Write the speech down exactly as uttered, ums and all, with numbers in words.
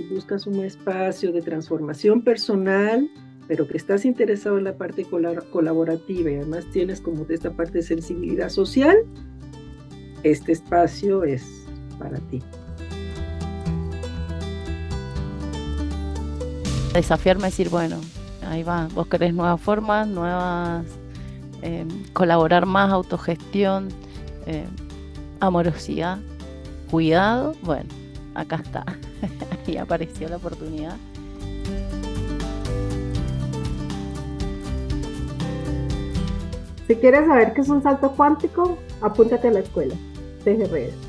buscas un espacio de transformación personal, pero que estás interesado en la parte colaborativa y además tienes como de esta parte de sensibilidad social, este espacio es para ti. Desafiarme a decir, bueno, ahí va, vos querés nuevas formas, nuevas, eh, colaborar más, autogestión, eh, amorosidad, cuidado, bueno, acá está, y apareció la oportunidad. Si quieres saber qué es un salto cuántico, apúntate a la escuela, T G R S.